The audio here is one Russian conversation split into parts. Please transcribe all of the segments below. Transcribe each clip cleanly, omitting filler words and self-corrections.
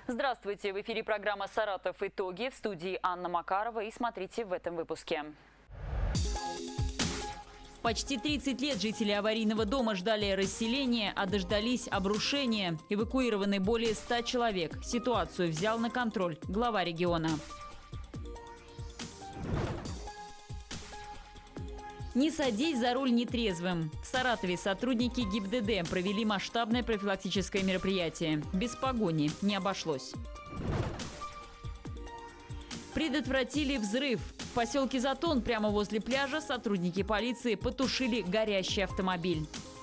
Здравствуйте! В эфире программа «Саратов. Итоги». В студии Анна Макарова. И смотрите в этом выпуске. Почти 30 лет жители аварийного дома ждали расселения, а дождались обрушения. Эвакуированы более 100 человек. Ситуацию взял на контроль глава региона. Не садись за руль нетрезвым. В Саратове сотрудники ГИБДД провели масштабное профилактическое мероприятие. Без погони не обошлось. Предотвратили взрыв. В поселке Затон прямо возле пляжа сотрудники полиции потушили горящий автомобиль.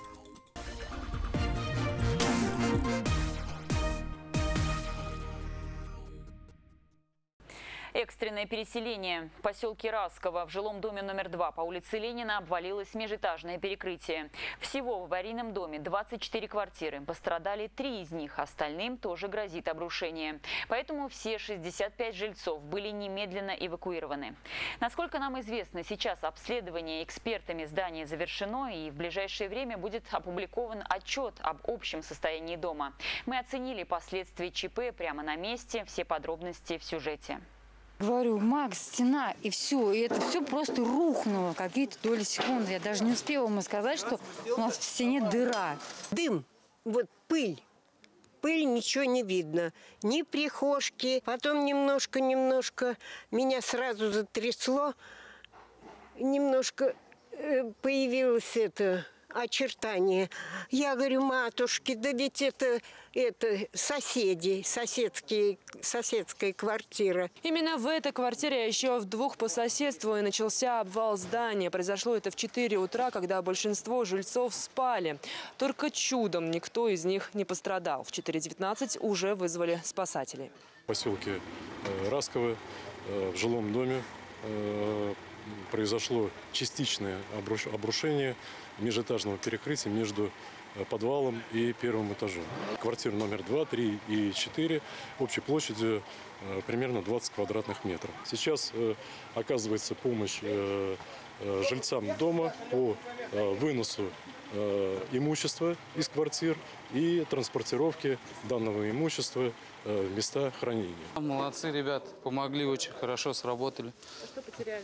Экстренное переселение. В поселке Расково в жилом доме номер 2 по улице Ленина обвалилось межэтажное перекрытие. Всего в аварийном доме 24 квартиры. Пострадали 3 из них. Остальным тоже грозит обрушение. Поэтому все 65 жильцов были немедленно эвакуированы. Насколько нам известно, сейчас обследование экспертами здания завершено, и в ближайшее время будет опубликован отчет об общем состоянии дома. Мы оценили последствия ЧП прямо на месте. Все подробности в сюжете. Говорю: Макс, стена, и все. И это все просто рухнуло. Какие-то доли секунды. Я даже не успела ему сказать, что у нас в стене дыра. Дым, вот пыль. Пыль, ничего не видно. Ни прихожки. Потом немножко меня сразу затрясло. Немножко появилось очертание. Я говорю: матушки, да ведь это соседи, соседская квартира. Именно в этой квартире, а еще в 2 по соседству, и начался обвал здания. Произошло это в 4 утра, когда большинство жильцов спали. Только чудом никто из них не пострадал. В 4:19 уже вызвали спасателей. В поселке Расково в жилом доме произошло частичное обрушение межэтажного перекрытия между подвалом и первым этажом. Квартиры номер 2, 3 и 4 общей площадью примерно 20 квадратных метров. Сейчас оказывается помощь жильцам дома по выносу имущества из квартир и транспортировке данного имущества в места хранения. Молодцы, ребят, помогли, очень хорошо сработали. А что потеряли?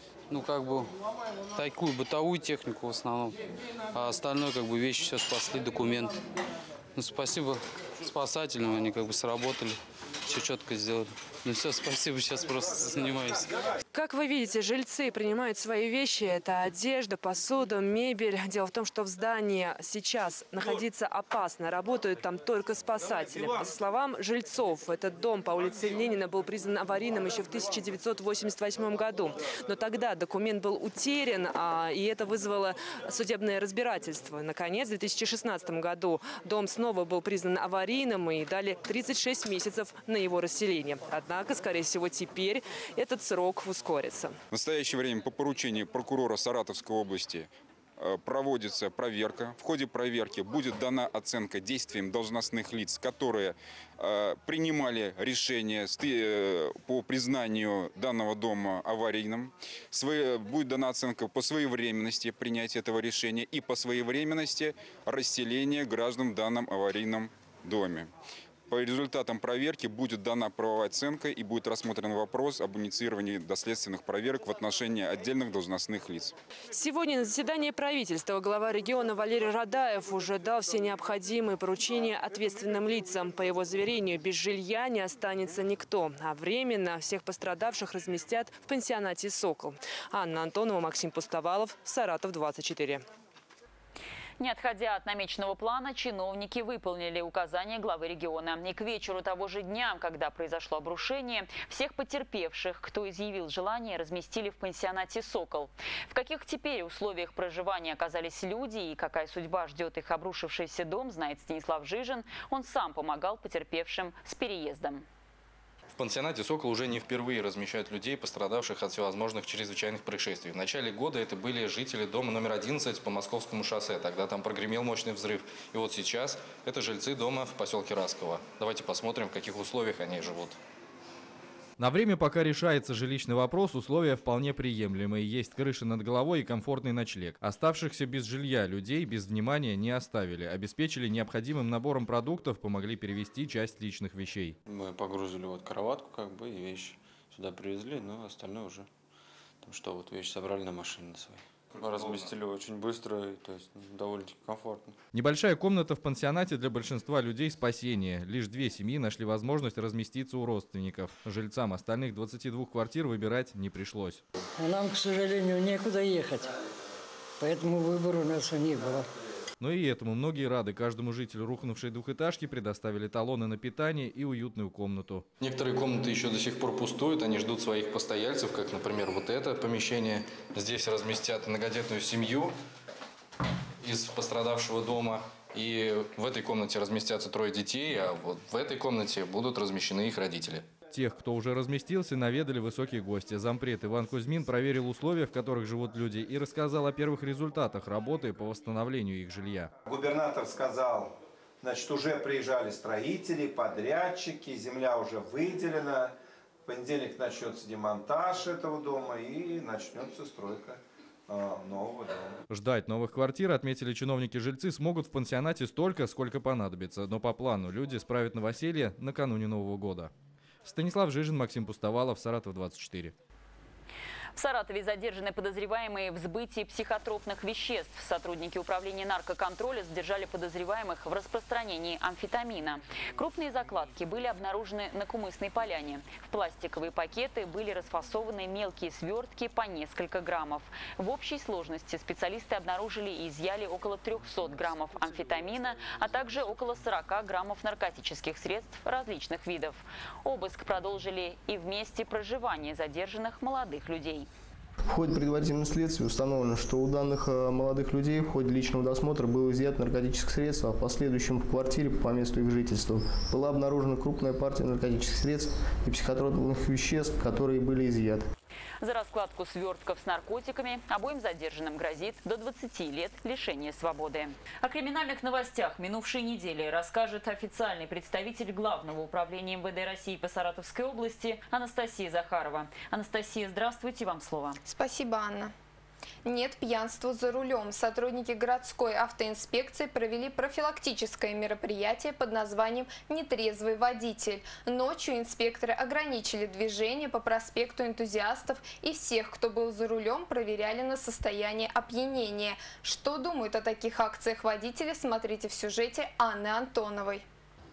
Такую бытовую технику в основном, а остальное вещи все спасли, документы. Спасибо спасателям, они сработали, все четко сделали. Все, спасибо, сейчас просто занимаюсь. Как вы видите, жильцы принимают свои вещи. Это одежда, посуда, мебель. Дело в том, что в здании сейчас находиться опасно. Работают там только спасатели. По словам жильцов, этот дом по улице Ленина был признан аварийным еще в 1988 году. Но тогда документ был утерян, и это вызвало судебное разбирательство. Наконец, в 2016 году дом снова был признан аварийным и дали 36 месяцев на его расселение. Однако, скорее всего, теперь этот срок ускорится. В настоящее время по поручению прокурора Саратовской области проводится проверка. В ходе проверки будет дана оценка действиям должностных лиц, которые принимали решение по признанию данного дома аварийным. Будет дана оценка по своевременности принятия этого решения и по своевременности расселения граждан в данном аварийном доме. По результатам проверки будет дана правовая оценка и будет рассмотрен вопрос об инициировании доследственных проверок в отношении отдельных должностных лиц. Сегодня на заседании правительства глава региона Валерий Радаев уже дал все необходимые поручения ответственным лицам. По его заверению, без жилья не останется никто, а временно всех пострадавших разместят в пансионате «Сокол». Анна Антонова, Максим Пустовалов, Саратов, 24. Не отходя от намеченного плана, чиновники выполнили указания главы региона. И к вечеру того же дня, когда произошло обрушение, всех потерпевших, кто изъявил желание, разместили в пансионате «Сокол». В каких теперь условиях проживания оказались люди и какая судьба ждет их обрушившийся дом, знает Станислав Жижин. Он сам помогал потерпевшим с переездом. В пансионате «Сокол» уже не впервые размещают людей, пострадавших от всевозможных чрезвычайных происшествий. В начале года это были жители дома номер 11 по Московскому шоссе. Тогда там прогремел мощный взрыв. И вот сейчас это жильцы дома в поселке Расково. Давайте посмотрим, в каких условиях они живут. На время, пока решается жилищный вопрос, условия вполне приемлемые. Есть крыша над головой и комфортный ночлег. Оставшихся без жилья людей без внимания не оставили. Обеспечили необходимым набором продуктов, помогли перевезти часть личных вещей. Мы погрузили вот кроватку и вещи сюда привезли, но остальное уже. Там что, вот вещи собрали на машине свои. Разместили очень быстро, то есть довольно-таки комфортно. Небольшая комната в пансионате для большинства людей – спасение. Лишь 2 семьи нашли возможность разместиться у родственников. Жильцам остальных 22 квартир выбирать не пришлось. Нам, к сожалению, некуда ехать, поэтому выбора у нас не было. Но и этому многие рады. Каждому жителю рухнувшей двухэтажки предоставили талоны на питание и уютную комнату. Некоторые комнаты еще до сих пор пустуют, они ждут своих постояльцев, как, например, вот это помещение. Здесь разместят многодетную семью из пострадавшего дома. И в этой комнате разместятся 3 детей, а вот в этой комнате будут размещены их родители. Тех, кто уже разместился, наведали высокие гости. Зампред Иван Кузьмин проверил условия, в которых живут люди, и рассказал о первых результатах работы по восстановлению их жилья. Губернатор сказал, значит, уже приезжали строители, подрядчики, земля уже выделена. В понедельник начнется демонтаж этого дома и начнется стройка нового дома. Ждать новых квартир, отметили чиновники-жильцы, смогут в пансионате столько, сколько понадобится. Но по плану люди справят новоселье накануне Нового года. Станислав Жижин, Максим Пустовалов, Саратов 24. В Саратове задержаны подозреваемые в сбытии психотропных веществ. Сотрудники управления наркоконтроля задержали подозреваемых в распространении амфетамина. Крупные закладки были обнаружены на Кумысной поляне. В пластиковые пакеты были расфасованы мелкие свертки по несколько граммов. В общей сложности специалисты обнаружили и изъяли около 300 граммов амфетамина, а также около 40 граммов наркотических средств различных видов. Обыск продолжили и в месте проживания задержанных молодых людей. В ходе предварительного следствия установлено, что у данных молодых людей в ходе личного досмотра было изъято наркотическое средство, а в последующем в квартире по месту их жительства была обнаружена крупная партия наркотических средств и психотропных веществ, которые были изъяты. За раскладку свертков с наркотиками обоим задержанным грозит до 20 лет лишения свободы. О криминальных новостях минувшей недели расскажет официальный представитель Главного управления МВД России по Саратовской области Анастасия Захарова. Анастасия, здравствуйте, вам слово. Спасибо, Анна. Нет пьянства за рулем. Сотрудники городской автоинспекции провели профилактическое мероприятие под названием «Нетрезвый водитель». Ночью инспекторы ограничили движение по проспекту Энтузиастов и всех, кто был за рулем, проверяли на состояние опьянения. Что думают о таких акциях водители, смотрите в сюжете Анны Антоновой.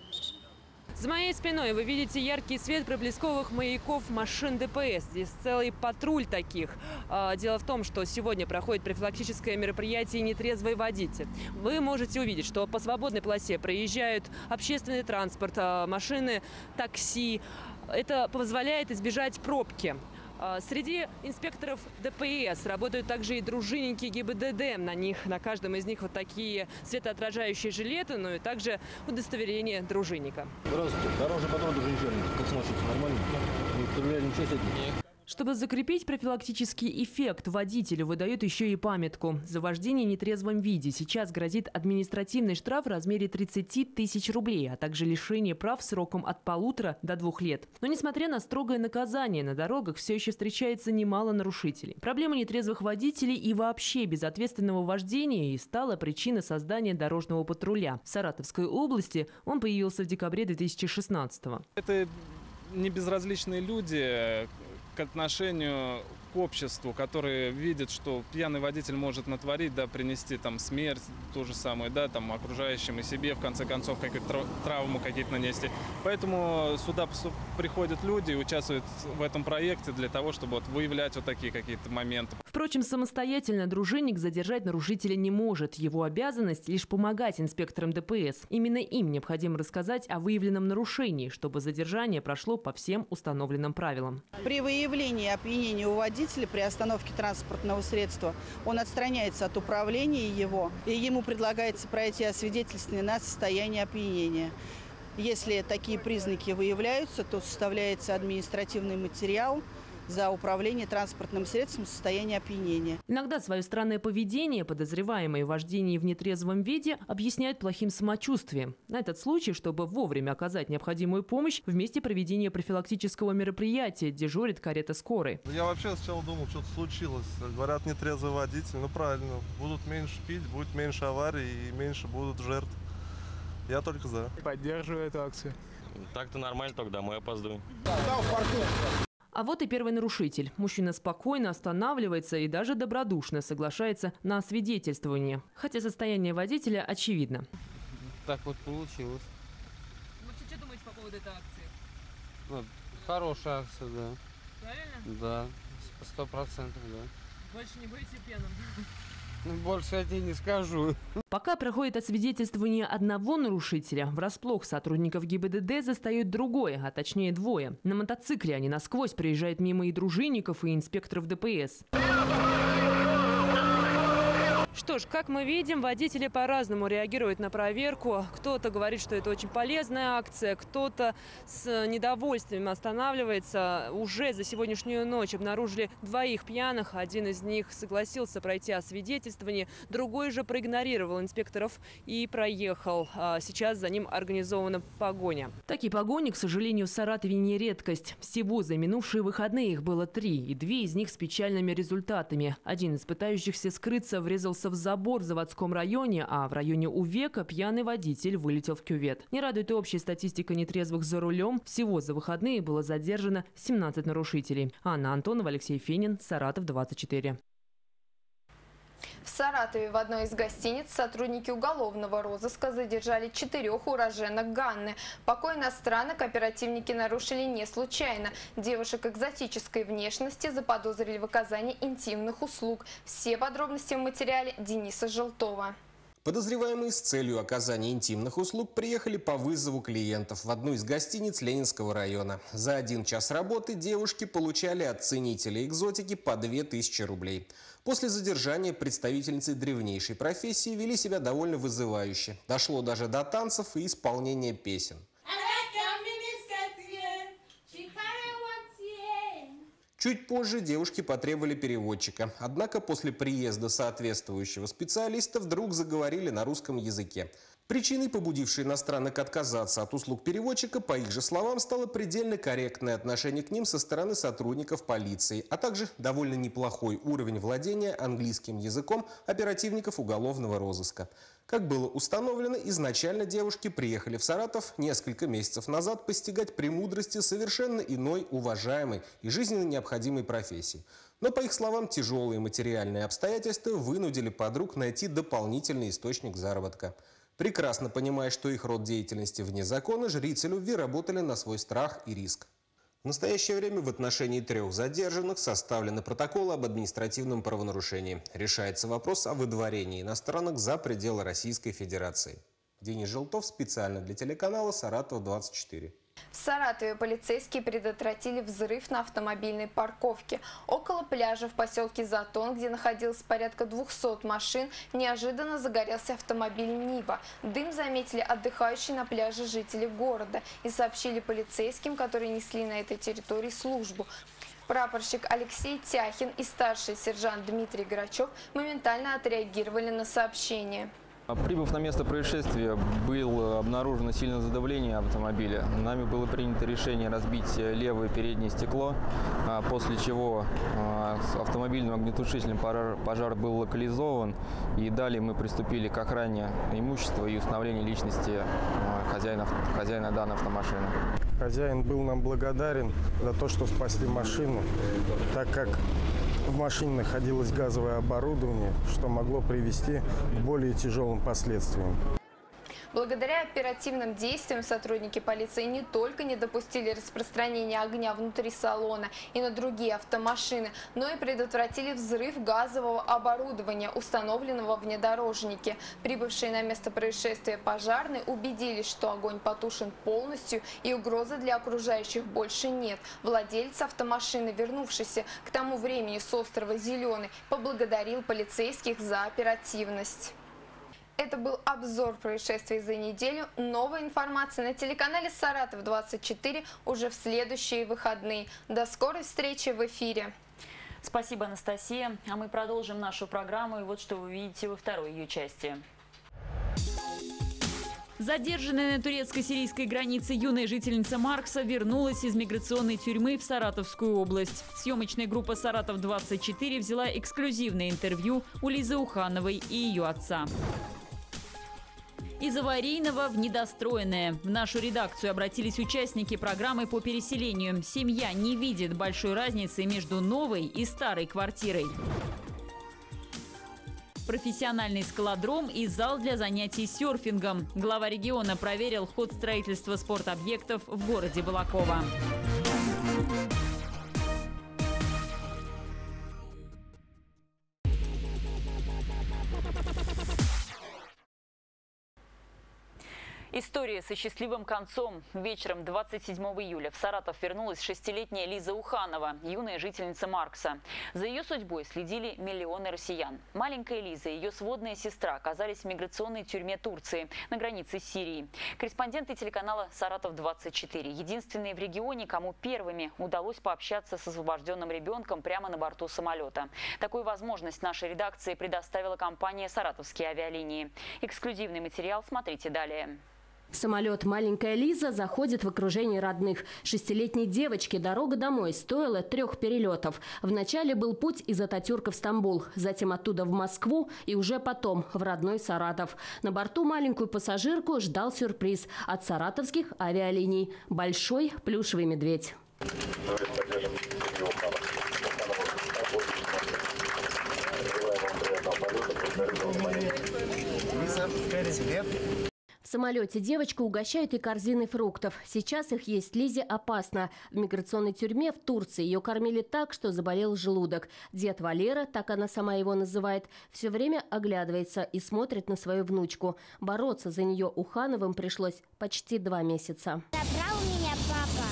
За моей спиной вы видите яркий свет проблесковых маяков машин ДПС. Здесь целый патруль таких. Дело в том, что сегодня проходит профилактическое мероприятие «Нетрезвый водитель». Вы можете увидеть, что по свободной полосе проезжают общественный транспорт, машины, такси. Это позволяет избежать пробки. Среди инспекторов ДПС работают также и дружинники ГИБДД. На каждом из них вот такие светоотражающие жилеты, но и также удостоверение дружинника. Здравствуйте. Дорожный патруль дружинник. Как смотрите, нормально? Не проверяли ничего сегодня? Чтобы закрепить профилактический эффект, водителю выдают еще и памятку. За вождение в нетрезвом виде сейчас грозит административный штраф в размере 30 тысяч рублей, а также лишение прав сроком от 1,5 до 2 лет. Но несмотря на строгое наказание, на дорогах все еще встречается немало нарушителей. Проблема нетрезвых водителей и вообще безответственного вождения и стала причиной создания дорожного патруля. В Саратовской области он появился в декабре 2016-го. Это не безразличные люди к отношению к обществу, которые видят, что пьяный водитель может натворить, да, принести там смерть, ту же самую, да, там окружающим и себе, в конце концов, какие-то травмы какие-то нанести. Поэтому сюда приходят люди и участвуют в этом проекте для того, чтобы вот выявлять вот такие какие-то моменты. Впрочем, самостоятельно дружинник задержать нарушителя не может. Его обязанность лишь помогать инспекторам ДПС. Именно им необходимо рассказать о выявленном нарушении, чтобы задержание прошло по всем установленным правилам. При выявлении опьянения у водителя при остановке транспортного средства он отстраняется от управления его, и ему предлагается пройти освидетельствование на состояние опьянения. Если такие признаки выявляются, то составляется административный материал за управление транспортным средством в состоянии опьянения. Иногда свое странное поведение подозреваемые в вождении в нетрезвом виде объясняют плохим самочувствием. На этот случай, чтобы вовремя оказать необходимую помощь, в месте проведения профилактического мероприятия дежурит карета скорой. Я вообще сначала думал, что-то случилось. Говорят, нетрезвый водитель. Ну правильно, будут меньше пить, будет меньше аварий и меньше будут жертв. Я только за. Поддерживаю эту акцию. Так-то нормально, только домой опаздываю. А вот и первый нарушитель. Мужчина спокойно останавливается и даже добродушно соглашается на освидетельствование. Хотя состояние водителя очевидно. Так вот получилось. Вы что думаете по поводу этой акции? Ну, хорошая акция, да. Правильно? Да, 100%, да. Больше не будете пьяным? Больше я тебе не скажу. Пока проходит освидетельствование одного нарушителя, врасплох сотрудников ГИБДД застают другое, а точнее двое. На мотоцикле они насквозь проезжают мимо и дружинников, и инспекторов ДПС. Что ж, как мы видим, водители по-разному реагируют на проверку. Кто-то говорит, что это очень полезная акция, кто-то с недовольствием останавливается. Уже за сегодняшнюю ночь обнаружили двоих пьяных. Один из них согласился пройти освидетельствование, другой же проигнорировал инспекторов и проехал. Сейчас за ним организована погоня. Такие погони, к сожалению, в Саратове не редкость. Всего за минувшие выходные их было 3, и 2 из них с печальными результатами. Один из пытающихся скрыться врезался в забор в заводском районе, а в районе Увека пьяный водитель вылетел в кювет. Не радует и общая статистика нетрезвых за рулем. Всего за выходные было задержано 17 нарушителей. Анна Антонова, Алексей Фенин, Саратов, 24. В Саратове в одной из гостиниц сотрудники уголовного розыска задержали 4 уроженок Ганны. Покой иностранок оперативники нарушили не случайно. Девушек экзотической внешности заподозрили в оказании интимных услуг. Все подробности в материале Дениса Желтова. Подозреваемые с целью оказания интимных услуг приехали по вызову клиентов в одну из гостиниц Ленинского района. За 1 час работы девушки получали от ценителей экзотики по 2000 рублей. После задержания представительницы древнейшей профессии вели себя довольно вызывающе. Дошло даже до танцев и исполнения песен. Чуть позже девушки потребовали переводчика. Однако после приезда соответствующего специалиста вдруг заговорили на русском языке. Причиной, побудившей иностранок отказаться от услуг переводчика, по их же словам, стало предельно корректное отношение к ним со стороны сотрудников полиции, а также довольно неплохой уровень владения английским языком оперативников уголовного розыска. Как было установлено, изначально девушки приехали в Саратов несколько месяцев назад постигать премудрости совершенно иной, уважаемой и жизненно необходимой профессии. Но, по их словам, тяжелые материальные обстоятельства вынудили подруг найти дополнительный источник заработка. Прекрасно понимая, что их род деятельности вне закона, жрицы любви работали на свой страх и риск. В настоящее время в отношении 3 задержанных составлены протоколы об административном правонарушении. Решается вопрос о выдворении иностранок за пределы Российской Федерации. Денис Желтов специально для телеканала «Саратов-24». В Саратове полицейские предотвратили взрыв на автомобильной парковке. Около пляжа в поселке Затон, где находилось порядка 200 машин, неожиданно загорелся автомобиль Нива. Дым заметили отдыхающие на пляже жители города и сообщили полицейским, которые несли на этой территории службу. Прапорщик Алексей Тяхин и старший сержант Дмитрий Грачев моментально отреагировали на сообщение. Прибыв на место происшествия, было обнаружено сильное задавление автомобиля. Нами было принято решение разбить левое переднее стекло, после чего с автомобильным огнетушителем пожар был локализован. И далее мы приступили к охране имущества и установлению личности хозяина данной автомашины. Хозяин был нам благодарен за то, что спасли машину, так как в машине находилось газовое оборудование, что могло привести к более тяжелым последствиям. Благодаря оперативным действиям сотрудники полиции не только не допустили распространения огня внутри салона и на другие автомашины, но и предотвратили взрыв газового оборудования, установленного в внедорожнике. Прибывшие на место происшествия пожарные убедились, что огонь потушен полностью и угрозы для окружающих больше нет. Владелец автомашины, вернувшийся к тому времени с острова Зеленый, поблагодарил полицейских за оперативность. Это был обзор происшествий за неделю. Новая информация на телеканале «Саратов-24» уже в следующие выходные. До скорой встречи в эфире. Спасибо, Анастасия. А мы продолжим нашу программу. И вот что вы увидите во второй ее части. Задержанная на турецко-сирийской границе юная жительница Маркса вернулась из миграционной тюрьмы в Саратовскую область. Съемочная группа «Саратов-24» взяла эксклюзивное интервью у Лизы Ухановой и ее отца. Из аварийного в недостроенное. В нашу редакцию обратились участники программы по переселению. Семья не видит большой разницы между новой и старой квартирой. Профессиональный скалодром и зал для занятий серфингом. Глава региона проверил ход строительства спортобъектов в городе Балаково. История со счастливым концом. Вечером 27 июля в Саратов вернулась 6-летняя Лиза Уханова, юная жительница Маркса. За ее судьбой следили миллионы россиян. Маленькая Лиза и ее сводная сестра оказались в миграционной тюрьме Турции на границе с Сирией. Корреспонденты телеканала «Саратов-24» единственные в регионе, кому первыми удалось пообщаться с освобожденным ребенком прямо на борту самолета. Такую возможность нашей редакции предоставила компания «Саратовские авиалинии». Эксклюзивный материал смотрите далее. В самолет маленькая Лиза заходит в окружении родных. 6-летней девочке дорога домой стоила 3 перелетов. Вначале был путь из Ататюрка в Стамбул, затем оттуда в Москву и уже потом в родной Саратов. На борту маленькую пассажирку ждал сюрприз от саратовских авиалиний – большой плюшевый медведь. В самолете девочку угощают и корзиной фруктов. Сейчас их есть Лизе опасно. В миграционной тюрьме в Турции ее кормили так, что заболел желудок. Дед Валера, так она сама его называет, все время оглядывается и смотрит на свою внучку. Бороться за нее Ухановым пришлось почти 2 месяца. Забрал меня папа.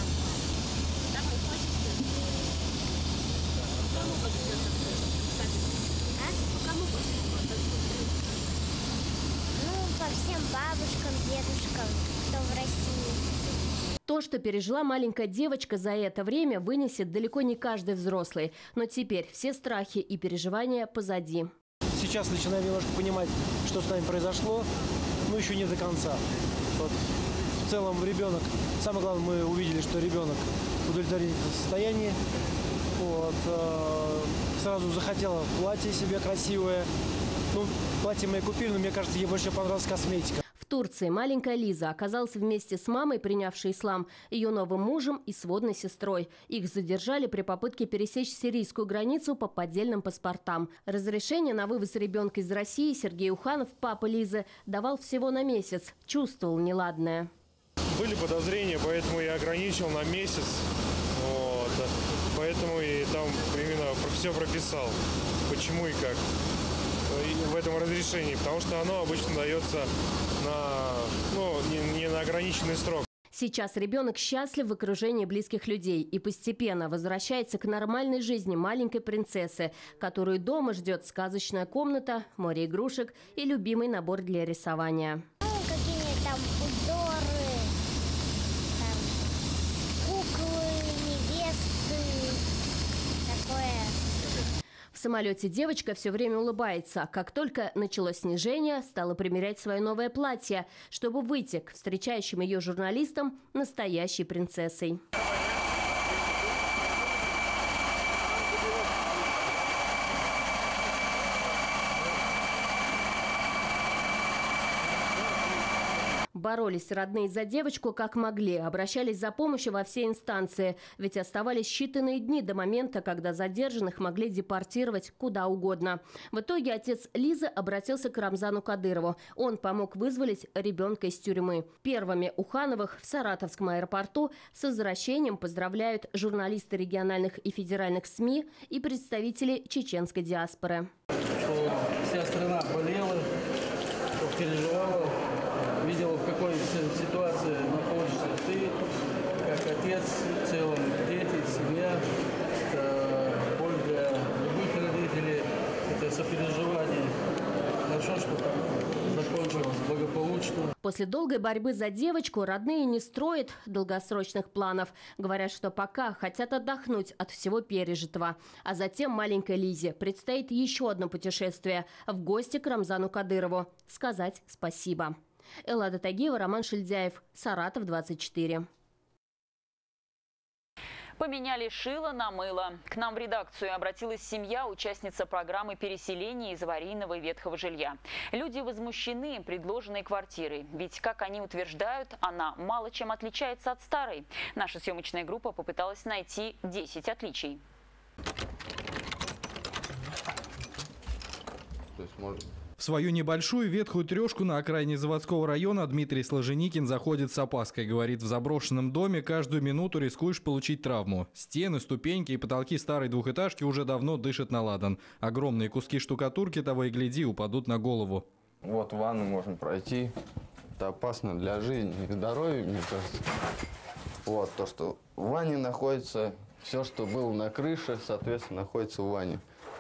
Всем бабушкам, дедушкам, кто в России. То, что пережила маленькая девочка за это время, вынесет далеко не каждый взрослый. Но теперь все страхи и переживания позади. Сейчас начинаем немножко понимать, что с нами произошло, но еще не до конца. Вот. В целом ребенок, самое главное, мы увидели, что ребенок в удовлетворительном состоянии. Вот. Сразу захотела платье себе красивое. Ну, платье мы купили, но мне кажется, ей больше понравилась косметика. В Турции маленькая Лиза оказалась вместе с мамой, принявшей ислам, ее новым мужем и сводной сестрой. Их задержали при попытке пересечь сирийскую границу по поддельным паспортам. Разрешение на вывоз ребенка из России Сергей Уханов, папа Лизы, давал всего на месяц. Чувствовал неладное. Были подозрения, поэтому я ограничил на месяц. Вот. Поэтому и там именно все прописал, почему и как. В этом разрешении, потому что оно обычно дается не на ограниченный срок. Сейчас ребенок счастлив в окружении близких людей и постепенно возвращается к нормальной жизни маленькой принцессы, которую дома ждет сказочная комната, море игрушек и любимый набор для рисования. Какие там узоры, там куклы, невесты, такое. В самолете девочка все время улыбается. Как только началось снижение, стала примерять свое новое платье, чтобы выйти к встречающим ее журналистам настоящей принцессой. Боролись родные за девочку как могли, обращались за помощью во все инстанции, ведь оставались считанные дни до момента, когда задержанных могли депортировать куда угодно. В итоге отец Лизы обратился к Рамзану Кадырову. Он помог вызволить ребенка из тюрьмы. Первыми Ухановых в Саратовском аэропорту с возвращением поздравляют журналисты региональных и федеральных СМИ и представители чеченской диаспоры. Вся страна болела, переживала. Видела, в какой ситуации находишься ты, как отец, в целом дети, семья. Это боль для любых родителей, это сопереживание. Хорошо, что там закончилось. После долгой борьбы за девочку родные не строят долгосрочных планов. Говорят, что пока хотят отдохнуть от всего пережитого. А затем маленькой Лизе предстоит еще одно путешествие в гости к Рамзану Кадырову. Сказать спасибо. Эллада Тагиева, Роман Шильдяев, Саратов, 24. Поменяли шило на мыло. К нам в редакцию обратилась семья, участница программы переселения из аварийного и ветхого жилья. Люди возмущены предложенной квартирой, ведь, как они утверждают, она мало чем отличается от старой. Наша съемочная группа попыталась найти 10 отличий. В свою небольшую ветхую трешку на окраине заводского района Дмитрий Сложеникин заходит с опаской. Говорит, в заброшенном доме каждую минуту рискуешь получить травму. Стены, ступеньки и потолки старой двухэтажки уже давно дышат на ладан. Огромные куски штукатурки, того и гляди, упадут на голову. Вот в ванну можно пройти. Это опасно для жизни и здоровья, мне кажется. Вот то, что в ванне находится, все, что было на крыше, соответственно, находится в ванне.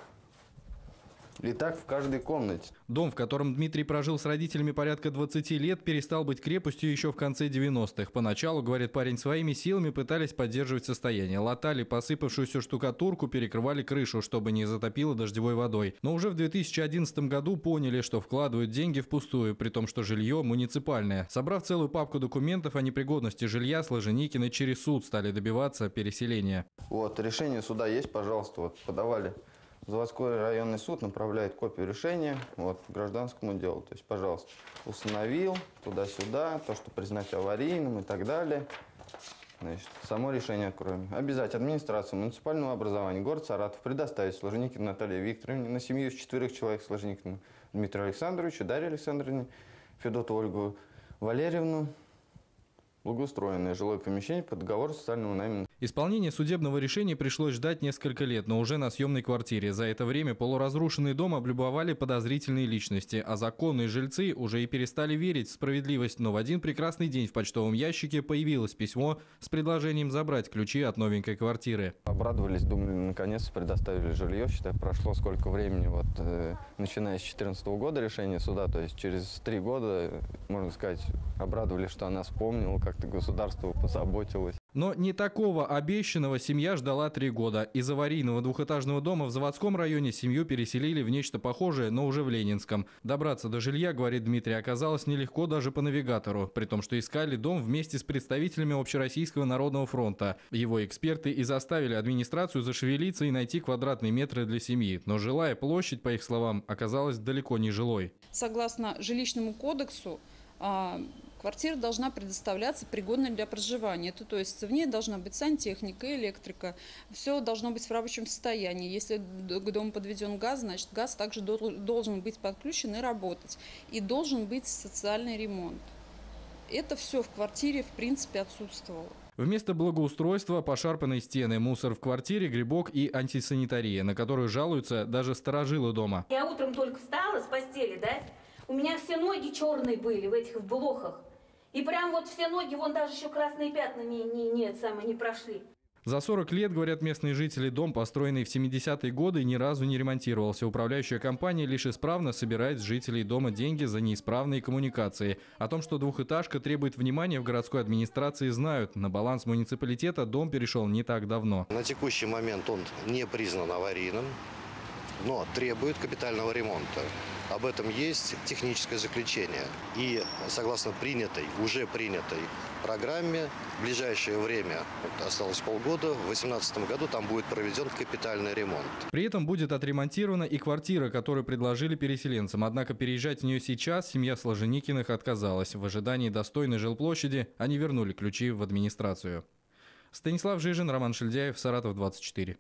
И так в каждой комнате. Дом, в котором Дмитрий прожил с родителями порядка 20 лет, перестал быть крепостью еще в конце 90-х. Поначалу, говорит парень, своими силами пытались поддерживать состояние. Латали посыпавшуюся штукатурку, перекрывали крышу, чтобы не затопило дождевой водой. Но уже в 2011 году поняли, что вкладывают деньги впустую, при том, что жилье муниципальное. Собрав целую папку документов о непригодности жилья, Сложеникины через суд стали добиваться переселения. Вот, решение суда есть, пожалуйста, вот подавали. Заводской районный суд направляет копию решения вот, к гражданскому делу. То есть, пожалуйста, установил туда-сюда, то, что признать аварийным и так далее. Значит, само решение откроем. Обязать администрацию муниципального образования город Саратов предоставить Сложеникину Наталье Викторовне на семью из 4 человек Сложеникину Дмитрию Александровичу, Дарье Александровне, Федоту Ольгу Валерьевну благоустроенное жилое помещение по договору социального найма. Исполнение судебного решения пришлось ждать несколько лет, но уже на съемной квартире. За это время полуразрушенный дом облюбовали подозрительные личности, а законные жильцы уже и перестали верить в справедливость. Но в один прекрасный день в почтовом ящике появилось письмо с предложением забрать ключи от новенькой квартиры. Обрадовались, думали, наконец предоставили жилье. Считай, прошло сколько времени, вот, начиная с 2014 года решение суда, то есть через 3 года, можно сказать, обрадовались, что она вспомнила, как-то государство позаботилось. Но не такого обещанного семья ждала 3 года. Из аварийного двухэтажного дома в заводском районе семью переселили в нечто похожее, но уже в Ленинском. Добраться до жилья, говорит Дмитрий, оказалось нелегко даже по навигатору, при том, что искали дом вместе с представителями Общероссийского народного фронта. Его эксперты и заставили администрацию зашевелиться и найти квадратные метры для семьи. Но жилая площадь, по их словам, оказалась далеко не жилой. Согласно жилищному кодексу, квартира должна предоставляться пригодной для проживания. Это, то есть в ней должна быть сантехника, электрика. Все должно быть в рабочем состоянии. Если к дому подведен газ, значит газ также должен быть подключен и работать. И должен быть социальный ремонт. Это все в квартире в принципе отсутствовало. Вместо благоустройства пошарпанные стены, мусор в квартире, грибок и антисанитария, на которую жалуются даже старожилы дома. Я утром только встала с постели, да? У меня все ноги черные были в этих блохах. И прям вот все ноги, вон даже еще красные пятна не прошли. За 40 лет, говорят местные жители, дом, построенный в 70-е годы, ни разу не ремонтировался. Управляющая компания лишь исправно собирает с жителей дома деньги за неисправные коммуникации. О том, что двухэтажка требует внимания, в городской администрации знают. На баланс муниципалитета дом перешел не так давно. На текущий момент он не признан аварийным, но требует капитального ремонта. Об этом есть техническое заключение. И согласно уже принятой программе, в ближайшее время, осталось полгода, в 2018 году там будет проведен капитальный ремонт. При этом будет отремонтирована и квартира, которую предложили переселенцам. Однако переезжать в нее сейчас семья Сложеникиных отказалась. В ожидании достойной жилплощади они вернули ключи в администрацию. Станислав Жижин, Роман Шильдяев, Саратов, 24.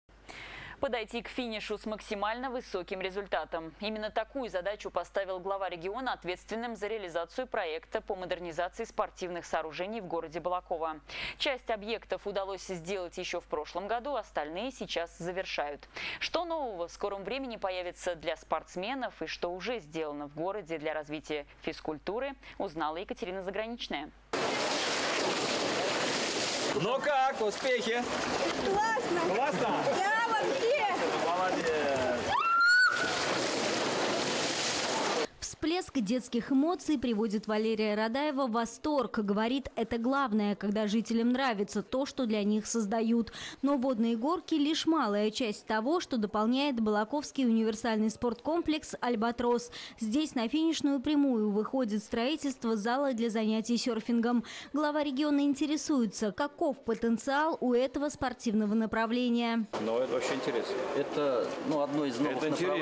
Подойти к финишу с максимально высоким результатом. Именно такую задачу поставил глава региона, ответственным за реализацию проекта по модернизации спортивных сооружений в городе Балаково. Часть объектов удалось сделать еще в прошлом году, остальные сейчас завершают. Что нового в скором времени появится для спортсменов и что уже сделано в городе для развития физкультуры, узнала Екатерина Заграничная. Ну как, успехи? Классно! Классно? Да, вообще! Молодец! Всплеск блеск детских эмоций приводит Валерия Радаева в восторг. Говорит, это главное, когда жителям нравится то, что для них создают. Но водные горки – лишь малая часть того, что дополняет Балаковский универсальный спорткомплекс «Альбатрос». Здесь на финишную прямую выходит строительство зала для занятий серфингом. Глава региона интересуется, каков потенциал у этого спортивного направления. Ну, это вообще интересно. Это одно из новых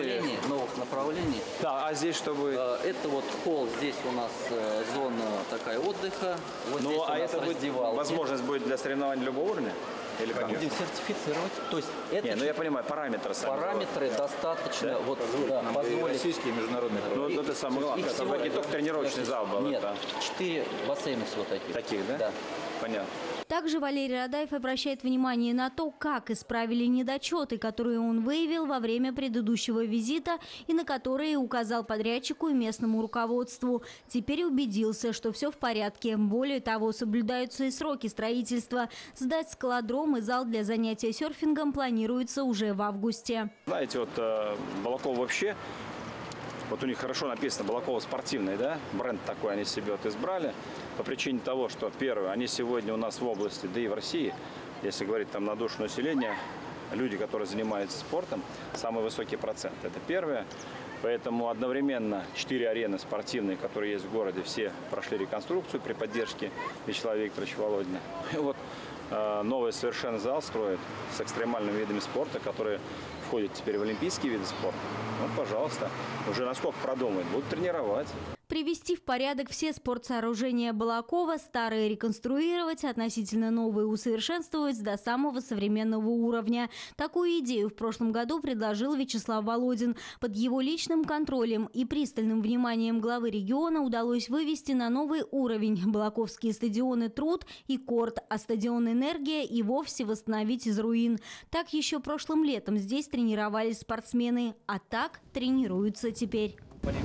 направлений. Да, а здесь чтобы... Это вот холл, здесь у нас зона такая отдыха. Вот здесь у нас раздевалки. Возможность будет для соревнований любого уровня? Или как? Будем сертифицировать. То есть это я понимаю, параметры сами. Параметры достаточно. Да? Вот, позволить. Российские, международные. Ну, это самое главное. Это не только тренировочный зал был. Нет, 4 бассейна всего таких. Таких, да? Да. Понятно. Также Валерий Радаев обращает внимание на то, как исправили недочеты, которые он выявил во время предыдущего визита и на которые указал подрядчику и местному руководству. Теперь убедился, что все в порядке. Более того, соблюдаются и сроки строительства. Сдать скалодром и зал для занятия серфингом планируется уже в августе. Знаете, вот Балакова вообще, вот у них хорошо написано Балакова спортивный, да? Бренд такой они себе вот избрали. По причине того, что, первое, они сегодня у нас в области, да и в России, если говорить там на душу населения, люди, которые занимаются спортом, самый высокий процент. Это первое. Поэтому одновременно 4 арены спортивные, которые есть в городе, все прошли реконструкцию при поддержке Вячеслава Викторовича Володина. И вот новый совершенно зал строят с экстремальными видами спорта, которые входят теперь в олимпийские виды спорта. Вот, пожалуйста, уже насколько продумают, будут тренировать. Привести в порядок все спортсооружения Балакова, старые реконструировать, относительно новые усовершенствовать до самого современного уровня. Такую идею в прошлом году предложил Вячеслав Володин. Под его личным контролем и пристальным вниманием главы региона удалось вывести на новый уровень балаковские стадионы «Труд» и «Корт», а стадион «Энергия» и вовсе восстановить из руин. Так еще прошлым летом здесь тренировались спортсмены, а так тренируются теперь.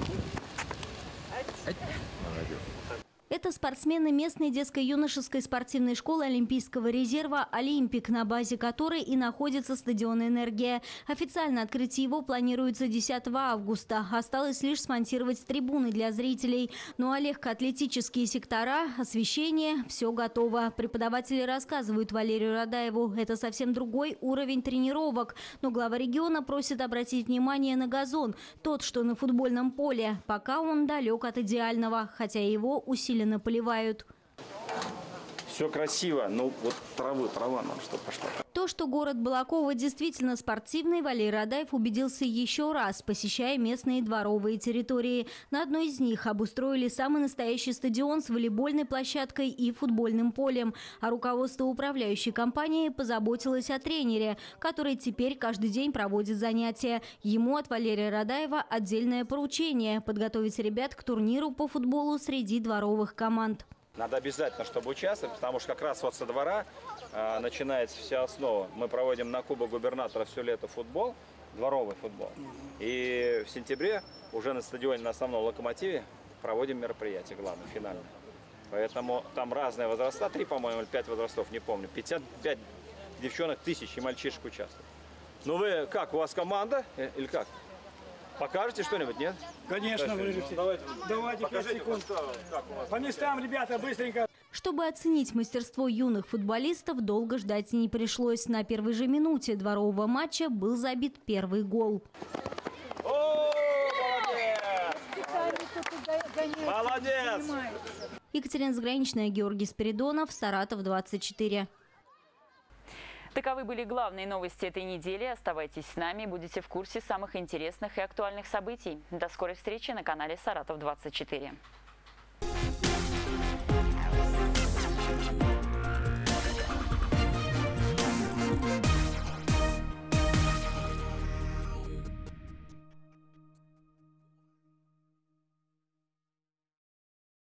Это спортсмены местной детско-юношеской спортивной школы Олимпийского резерва «Олимпик», на базе которой и находится стадион «Энергия». Официально открытие его планируется 10 августа. Осталось лишь смонтировать трибуны для зрителей. Ну а легкоатлетические сектора, освещение – все готово. Преподаватели рассказывают Валерию Радаеву, это совсем другой уровень тренировок. Но глава региона просит обратить внимание на газон. Тот, что на футбольном поле. Пока он далек от идеального, хотя его усиленно поливают. Все красиво, но вот трава нам что пошла. То, что город Балакова действительно спортивный, Валерий Радаев убедился еще раз, посещая местные дворовые территории. На одной из них обустроили самый настоящий стадион с волейбольной площадкой и футбольным полем. А руководство управляющей компании позаботилось о тренере, который теперь каждый день проводит занятия. Ему от Валерия Радаева отдельное поручение – подготовить ребят к турниру по футболу среди дворовых команд. Надо обязательно, чтобы участвовать, потому что как раз вот со двора начинается вся основа. Мы проводим на Кубок губернатора все лето футбол, дворовый футбол. И в сентябре уже на стадионе, на основном «Локомотиве» проводим мероприятие главное, финальное. Поэтому там разные возраста, 3, по-моему, или 5 возрастов, не помню. 55 девчонок, тысячи мальчишек участвуют. Ну вы как, у вас команда или как? Покажете что-нибудь, нет? Конечно, выживите. Давайте 5 секунд. По местам, ребята, быстренько. Чтобы оценить мастерство юных футболистов, долго ждать не пришлось. На первой же минуте дворового матча был забит первый гол. О, молодец! Молодец! Екатерина Заграничная, Георгий Спиридонов, Саратов, 24. Таковы были главные новости этой недели. Оставайтесь с нами, будете в курсе самых интересных и актуальных событий. До скорой встречи на канале Саратов 24.